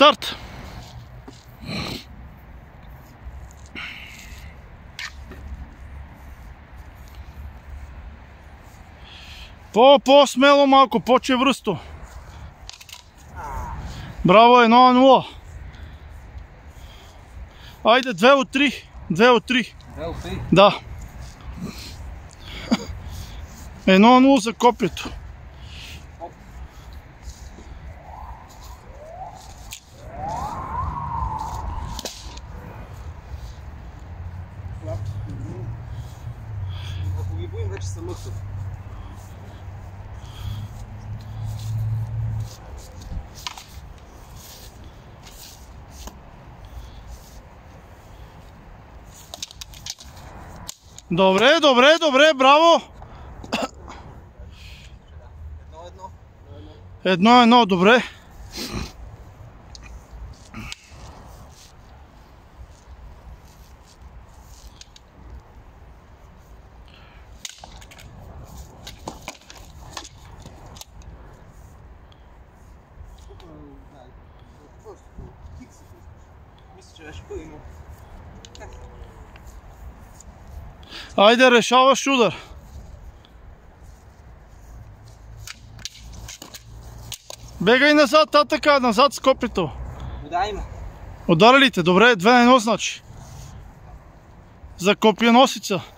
старт. По-смело малко, по-чевръсто. Браво, 1-0. Айде, 2 от 3. 2 от 3. 2 от 3? Да. 1-0 за копието. Ако ги боим, вече съм мъксът. Добре, добре, добре, браво! 1-1. 1-1, добре. Мисля, че беше пълно. Айде, решаваш удар. Бегай назад, така, назад с копието. Да, има. Ударилите, добре, 2-1 значи. За копиеносица.